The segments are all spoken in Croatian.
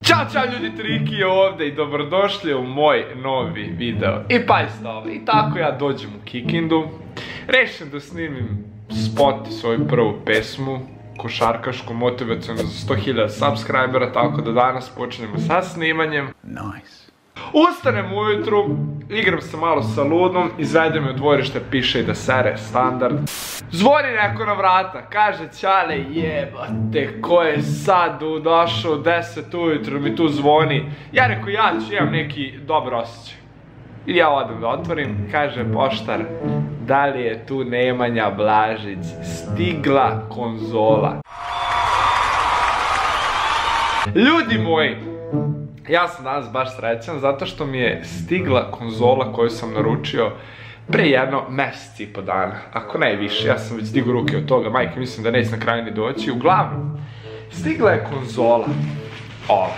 Ćao ljudi, Triki je ovdje i dobrodošli u moj novi video. I pazite ovo, i tako ja dođem u Kikindu, rešim da snimim spot i svoju prvu pesmu, košarkašku, motivacionu za 100.000 subscribera, tako da danas počnemo sa snimanjem. Nice. Ustanem ujutru, igram se malo sa Ludom, izvede me u dvorište, piše i da sere, standard. Zvoni neko na vrata, kaže Ćale jebate, ko je sad došao u 10 ujutru mi tu zvoni. Ja rekao ja ću, imam neki dobar osjećaj. I ja odem da otvorim, kaže poštar, da li je tu Nemanja Blažić, stigla konzola. Ljudi moji, ja sam danas baš srećan zato što mi je stigla konzola koju sam naručio pre jedno mjesec i po dana, ako ne više, ja sam već digao ruke od toga, majke, mislim da neće na kraju ni doći. Uglavnom, stigla je konzola, ova,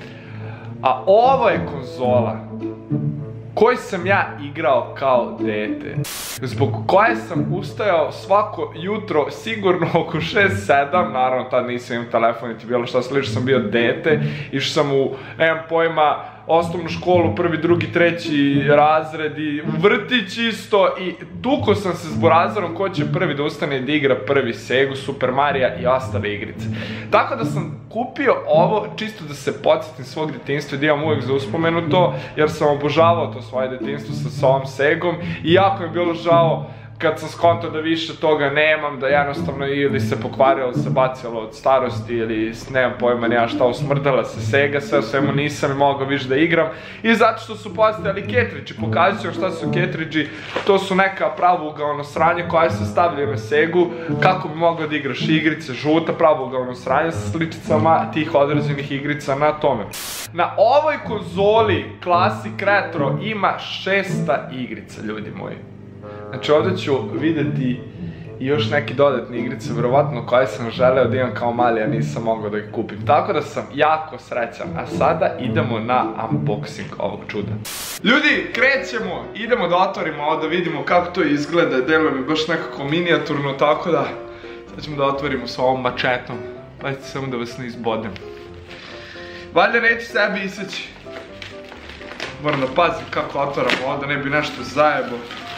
a ovo je konzola koju sam ja igrao kao dete, zbog koje sam ustajao svako jutro sigurno oko 6-7, naravno tad nisam imao telefon niti bilo šta slično, sam bio dete, išao sam u, nemam pojma, osnovnu školu, prvi, drugi, treći razred i vrtić isto i tuko sam se s burazerom ko će prvi da ustane i da igra prvi Segu, Super Marija i ostale igrice. Tako da sam kupio ovo čisto da se podsjetim svog detinjstva i da imam uvijek za uspomenu to, jer sam obožavao to svoje detinjstvo sa ovom Segom i jako mi je bilo žao kad sam skontao da više toga nemam, da jednostavno ili se pokvarilo, ili se bacilo od starosti, ili nemam pojma nija šta, usmrdala se Sega, sve u svemu nisam mogao više da igram. I zato što su postojali cartridge, pokazat ću vam šta su cartridge, to su neka pravougaona sranja koja se stavljaju na Segu, kako bi mogao da igraš igrice, žuta pravougaona sranja sa sličicama tih određenih igrica na tome. Na ovoj konzoli Classic Retro ima 600 igrica, ljudi moji. Znači ovdje ću vidjeti i još neke dodatne igrice, vjerovatno koje sam želeo da imam kao mali, a nisam mogao da ih kupim. Tako da sam jako srećan, a sada idemo na unboxing ovog čuda. Ljudi, krećemo, idemo da otvorimo ovo da vidimo kako to izgleda, deluje mi baš nekako minijaturno, tako da sad ćemo da otvorimo s ovom mačetom. Pazite samo da vas ne izbodem. Valjda neću sebi iseći. Moram da pazim kako otvaram ovo da ne bi nešto zajebo.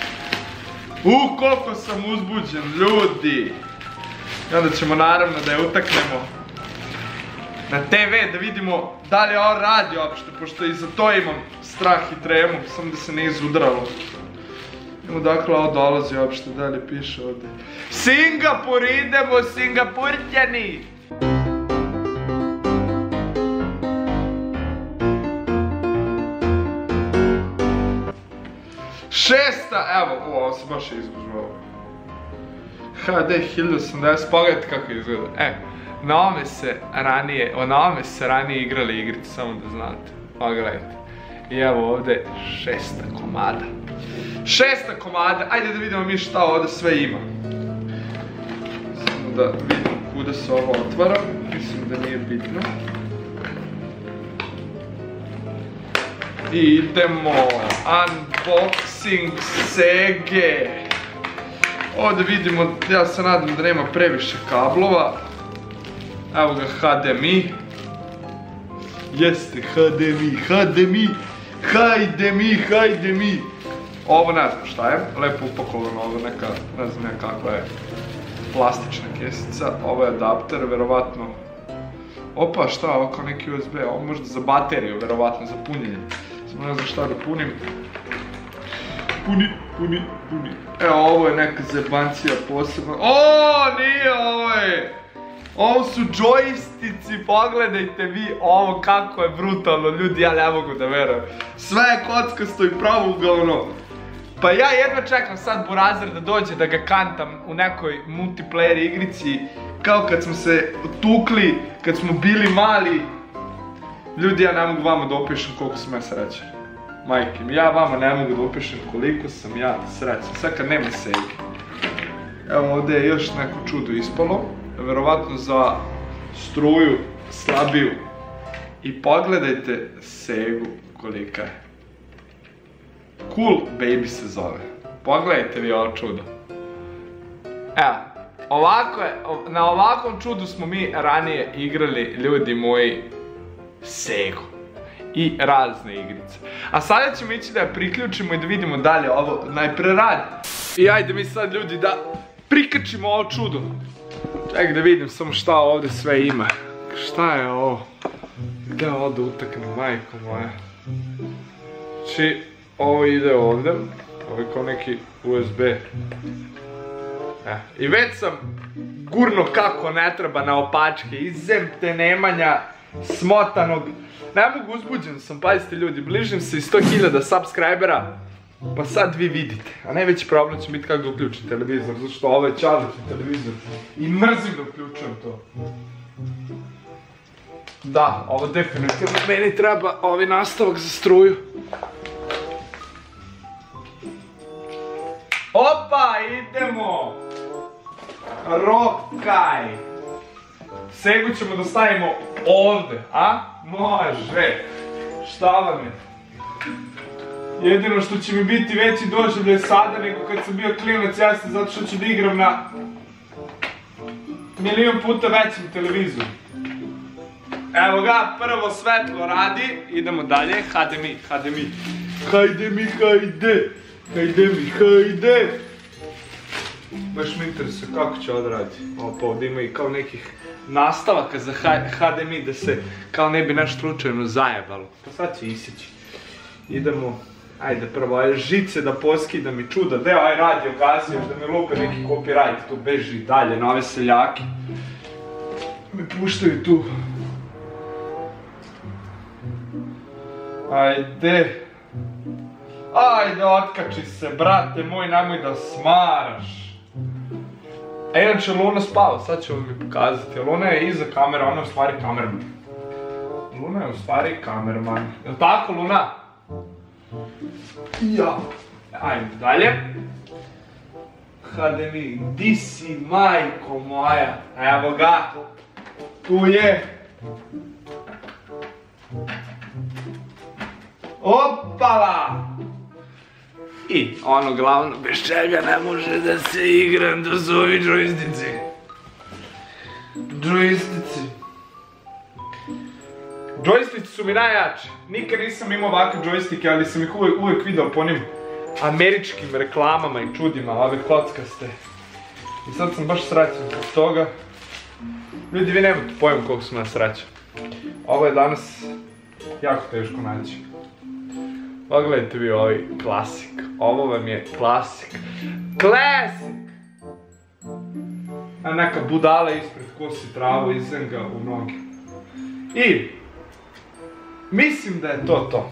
Koliko sam uzbuđen, ljudi! I onda ćemo naravno da je utaknemo na TV da vidimo da li ovo radi uopšte, pošto i za to imam strah i tremu, samo da se ne izudralo. Idemo dakle ovo dolazi uopšte, da li piše ovdje. Singapur, idemo Singapurćani! Evo, ovo se baš izgužvao. HD 1080, pogledajte kako izgleda. Na ovome se ranije igrali igrice, samo da znate. Pogledajte. I evo ovdje 600 komada. 600 komada, ajde da vidimo mi šta ovdje sve ima. Samo da vidimo kuda se ovo otvara, mislim da nije bitno. Idemo, unboxing Sege. Ovdje vidimo, ja se nadam da nema previše kablova. Evo ga HDMI. Jeste HDMI. Hajde mi. Ovo ne znam šta je, lepo upakovano, ovo neka, ne znam kakva je plastična kesica. Ovo je adapter, verovatno. Opa, šta, ovo kao neki USB, ovo možda za bateriju, verovatno, za punjenje. Samo ne znam šta da punim. Puni. Evo, ovo je neka zebancija posebna. Nije ovo je! Ovo su džojstici, pogledajte vi ovo kako je brutalno, ljudi, ja ne mogu da verujem. Sve je kockasto i pravougaono. Pa ja jedva čekam sad burazer da dođe da ga kantam u nekoj multiplayer igrici, kao kad smo se tukli, kad smo bili mali. Ljudi, ja ne mogu vama da opišem koliko sam ja srećan. Majke mi, ja vama ne mogu da opišem koliko sam ja srećan. Sad kad nema Sege. Evo ovdje je još neko čudo ispalo. Verovatno za struju slabiju. I pogledajte Segu kolika je. Cool Baby se zove. Pogledajte vi ovo čudo. Evo. Na ovakvom čudu smo mi ranije igrali, ljudi moji. Segu i razne igrice. A sada ćemo ići da je priključimo i da vidimo dalje ovo najpre radi. I ajde mi sad ljudi da prikačimo ovo čudo. Čekaj da vidim samo šta ovdje sve ima. Šta je ovo? Gde ovdje utakne, majko moja? Znači, ovo ide ovdje. Ovo je kao neki USB. I već sam gurno kako ne treba na opačke. Izem te nemanja smotanog. Ne mogu, uzbuđen sam, pazite ljudi, bližim se i 100.000 subscribera. Pa sad vi vidite, a najveći problem će biti kako da uključim televizor, zato što ovo je čarlični televizor i mrzim da uključujem to. Da, ovo definitivno meni treba ovaj nastavak za struju. Opa, idemo! Rokaj! Segu ćemo da stavimo ovdje, a? Može! Šta vam je? Jedino što će mi biti veći doživljaj sada nego kad sam bio klinac jasno zato što ću da igram na milion puta većem televizoru. Evo ga, prvo svetlo radi, idemo dalje, hajde mi. Baš me interesuje kako će odradi. Opa, ovdje ima i kao nekih nastavaka za HDMI da se kao ne bi nešto slučajno zajebalo. Pa sad će isići. Idemo, ajde prvo, aj žice da poskidam i čuda, deo aj radio gazio da me lupe neki copyright, tu beži dalje na ove seljake. Me puštaju tu. Ajde. Ajde, otkači se, brate moj, nemoj da smaraš. A inače, Luna spava, sad ću vam mi pokazati. Luna je iza kamera, ona je u stvari kamerman. Luna je u stvari kamerman. Jel' tako, Luna? Ja. Ajde dalje. HDMI, di si, majko moja. Evo ga. Tu je. Opala! I ono glavno, bez čega ne može da se igram, to su ovi džojstici. Džojstici su mi najjači. Nikad nisam imao ovakve džojstike, ali sam ih uvijek vidio po onim američkim reklamama i čudima, ove kockaste. I sad sam baš srećan zbog toga. Ljudi, vi nemate pojma koliko sam ja srećan. Ovo je danas jako teško naći. Pogledajte vi ovaj klasik. Ovo vam je klasik. Klasik! A neka budala ispred kosi travu, izem ga u noge. I mislim da je to.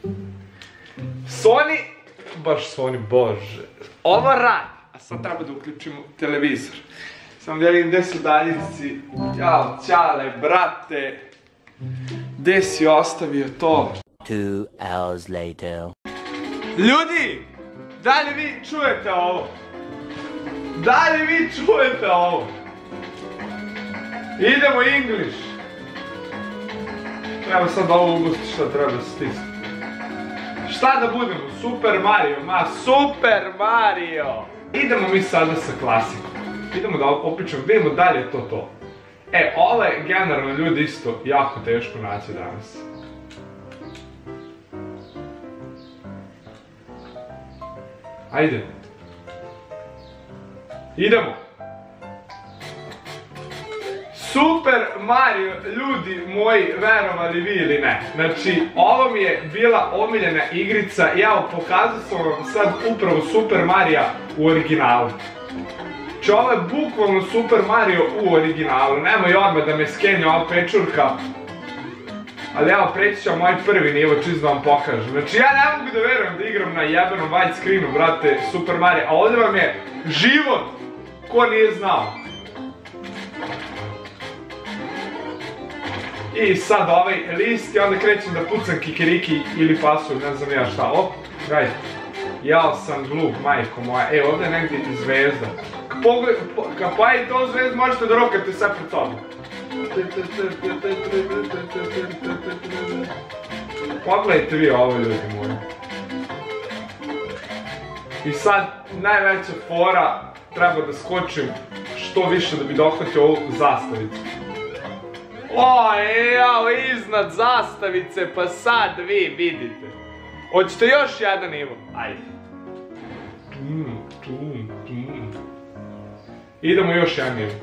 Sony, baš Sony, bože. Ovo radi, a sad treba da uključimo televizor. Samo da vidim gde su daljinci. Jao, ćale, brate. Gde si ostavio to? 2 hours later. Ljudi! Da li vi čujete ovo? Idemo English! Treba sad ovo ugusti što treba stisnuti. Šta da budemo? Super Mario, Super Mario! Idemo mi sada sa klasikom. Idemo da opičemo, vidimo da li je to. Ovo je generalno ljudi isto jako teško naći danas. Ajde. Idemo. Super Mario, ljudi moji, verovali vi ili ne. Znači, ovo mi je bila omiljena igrica i evo, pokazao sam vam sad upravo Super Mario u originalu. Znači, ovo je bukvalno Super Mario u originalu. Nemoj odmah da me skenje ova pečurka. Ali evo, preći ću moj prvi nivo, čisto da vam pokažem. Znači, ja ne mogu da verujem da igram na jebenom widescreenu, brate, Super Mario. A ovdje vam je život, ko nije znao. I sad ovaj list i onda krećem da pucam kikiriki ili pasulj, ne znam ja šta. Op, gledajte. Jao sam glup, majko moja. Ovdje je negdje i zvezda. Kad pojavite ovu zvezdu možete da rokate sve pred sobom. Pogledajte vi ovo, ljudi moji. I sad, najveća fora, treba da skočim što više da bi dohvatio ovu zastavicu. Evo, iznad zastavice, pa sad vi vidite. Hoćete još jedan nivo? Ajde. Idemo još jedan nivo.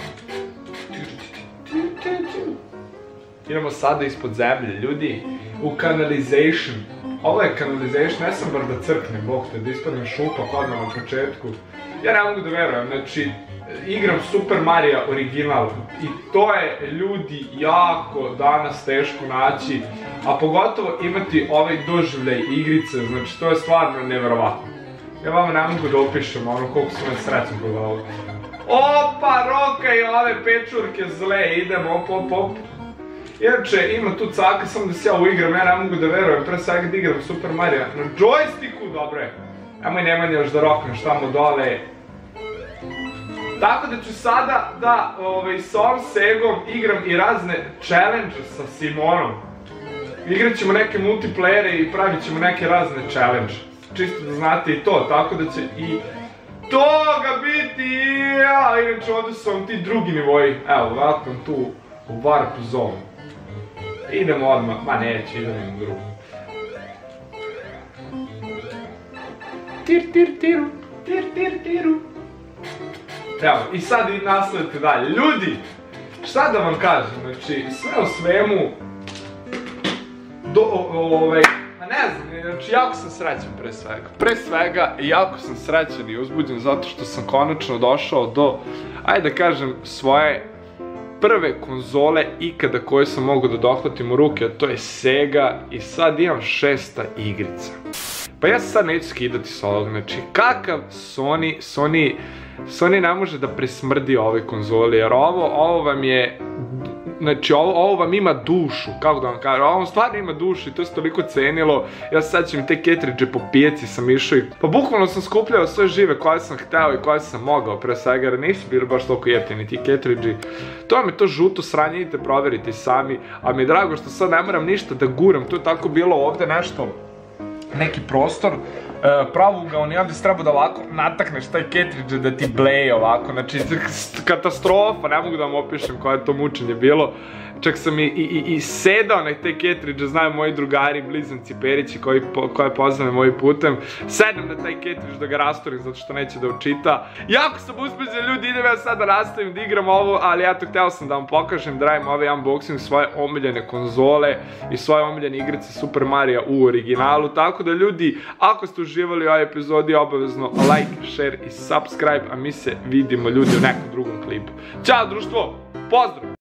Idemo sada ispod zemlje, ljudi. U canalization. Ovo je canalization, ne sam bar da crknem, bog te, da ispadnem šupak odmah na početku. Ja ne mogu da verujem, znači, igram Super Mario original i to je, ljudi, jako danas teško naći, a pogotovo imati ovaj doživljaj igrice, znači to je stvarno neverovatno. Ja vama ne mogu da opišem ono koliko sam je srećan kod ovo. Opa, roka i ove pečurke zle, idemo, op. Inače, ima tu caka, samo da se ja uigram, ja ne mogu da verujem, pre svega da igram Super Mario na džojstiku, dobro je. Nemoj Nemanja još da rokneš tamo dole. Tako da ću sada da sa ovom Segom igram i razne challenge sa Simonom. Igrat ćemo neke multiplayere i pravit ćemo neke razne challenge. Čisto da znate i to, tako da će i toga biti. Inače ovdje su vam ti drugi nivoji. Evo, vratam tu u warp zone. Idemo odmah, ma neće, idemo u drugu. Tiru. Evo, i sad i nastavite dalje. Ljudi, šta da vam kažem, znači, sve u svemu, ne znam, znači, jako sam srećan pre svega. Pre svega, jako sam srećan i uzbuđen zato što sam konačno došao do, ajde da kažem, svoje prve konzole ikada koje sam mogao da dohvatim u ruke, a to je Sega i sad imam 6. igrica. Pa ja se sad neću skidati s ovog, znači kakav Sony ne može da presmrdi ove konzole, jer ovo vam je, znači ovo vam ima dušu, kako da vam kažem, ovo vam stvarno ima dušu i to se toliko cenilo. Ja se sad ću mi te cartridge po pijaci sam išao i, pa bukvalno sam skupljao sve žive koje sam hteo i koje sam mogao, pre svega, jer nisu bili baš toliko jeftini ti cartridge. To vam je to žuto sranje, idite proveriti sami, ali mi je drago što sad ne moram ništa da guram, to je tako bilo ovde nešto, neki prostor, pravougao, i onda si trebao da ovako natakneš taj cartridge da ti bleje ovako, znači katastrofa, ne mogu da vam opišem koje je to mučenje bilo. Čak sam i sedao na te cartridge, znaju moji drugari, blizanci Perići koje poznam mojim putem, sedam na taj cartridge da ga rasturim zato što neće da učita. Jako sam uspjeđen, ljudi, idem ja sad da nastavim da igram ovo, ali eto, hteo sam da vam pokažem da radim ovaj unboxing svoje omiljene konzole i svoje omiljene igrice Super Mario u originalu, tako da ljudi, ako ste uživali u ovoj epizodi, obavezno like, share i subscribe, a mi se vidimo, ljudi, u nekom drugom klipu. Ćao društvo, pozdrav!